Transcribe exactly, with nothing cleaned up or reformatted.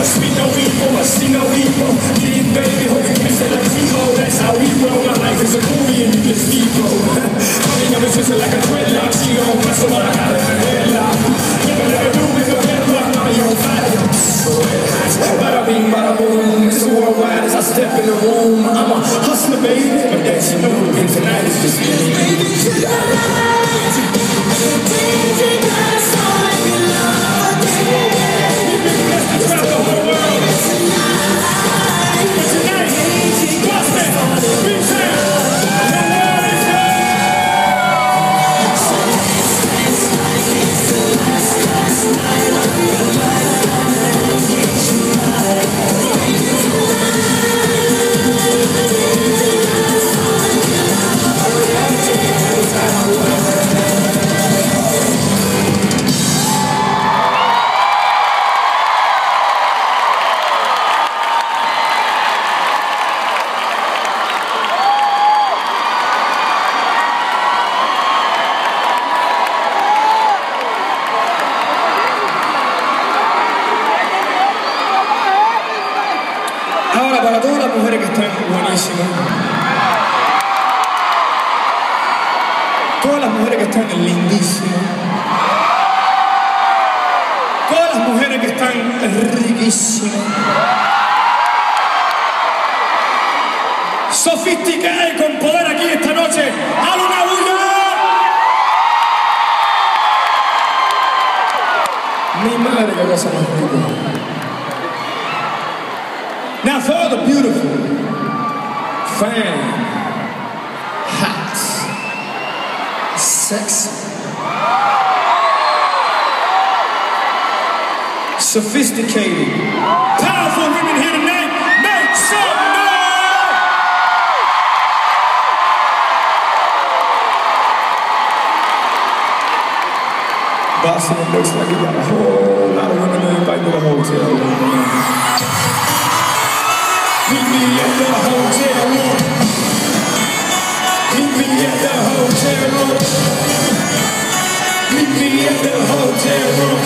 I'ma speak no evil, I'ma see no evil. Me and baby, hope you catch that like T-O. That's how we roll. My life is a movie and you just Steve-O. Honey, I'm twisted like a dreadlock. She gon' press on what I got in her headlock. Never let her do me, but better rock. Now you on fire. Bada bing, bada boom. It's worldwide as I step in the room. I'm a hustler, baby, but that you know. And tonight is just me. Ahora, para todas las mujeres que están buenísimas, todas las mujeres que están lindísimas, todas las mujeres que están riquísimas, sofisticadas y con poder aquí esta noche, ¡a una bulla! Mi madre, qué cosa más rica. Now for all the beautiful, fine, hot, sexy, sophisticated, powerful women here tonight, make some noise! Boston, it looks like you got a whole lot of women to invite to the hotel. Meet me at the hotel room. Meet me at the hotel room. Meet me at the hotel room.